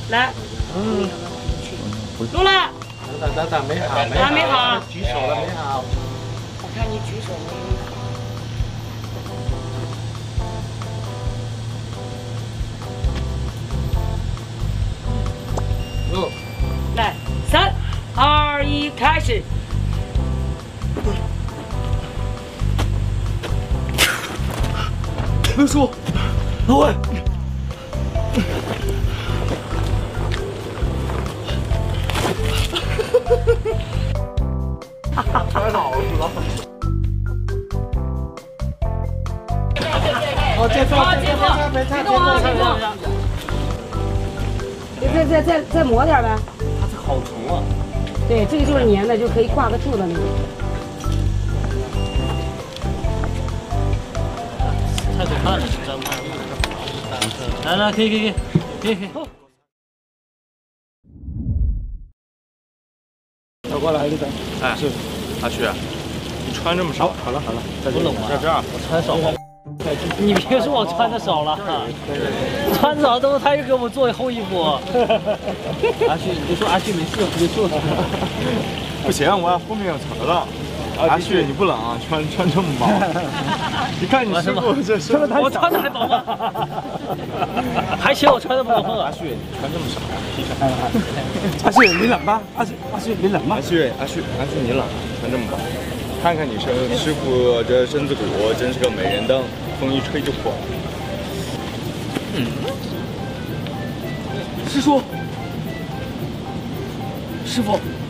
来，录了。 咱没好， 还没好， 举手了没好。 我看你举手没好。 录。 来，3、2、1，开始。 刘叔，老魏。摔倒了是吧？哦，接错，没差， 再磨点呗。 它这好疼啊！ 对，这个就是粘的，就可以挂得住的那种。 太可怕了，张妈！来，可以。 走过来，李总。 哎，是，阿旭，你穿这么少？ 好了， 不冷吗？ 在这儿， 我穿少了。你别说我穿的少了，穿少都是他又给我做厚衣服。阿旭，你就说阿旭没事，别说。 不行，我后面有词了。阿旭，你不冷啊？穿这么薄？你看你师傅这身子太小， 我穿的还薄吗？还嫌我穿的不够厚啊？ 阿旭，你穿这么少， 阿旭你冷吗？阿旭你冷吗？ 阿旭你冷，穿这么薄，看看你师傅这身子骨，真是个美人灯，风一吹就破了。 师傅，